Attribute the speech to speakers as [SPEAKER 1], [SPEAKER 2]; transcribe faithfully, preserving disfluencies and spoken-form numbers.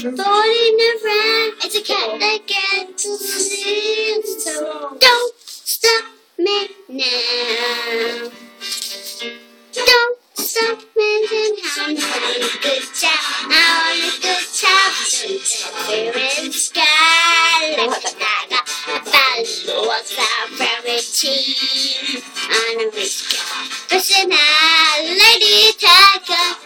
[SPEAKER 1] Boarding a friend, it's a cat that gets loose. So don't stop me now. Don't stop mentioning how I'm having a good time. I want a good time. We're in the sky. Like I got a ball. What's that very team? On a risk. Personal lady tiger.